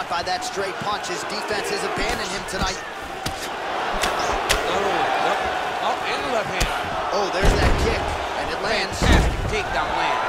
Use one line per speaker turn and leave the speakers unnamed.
caught by that straight punch. His defense has abandoned him tonight.
Oh, and the left hand.
Oh, there's that kick, and it lands.
Fantastic takedown land.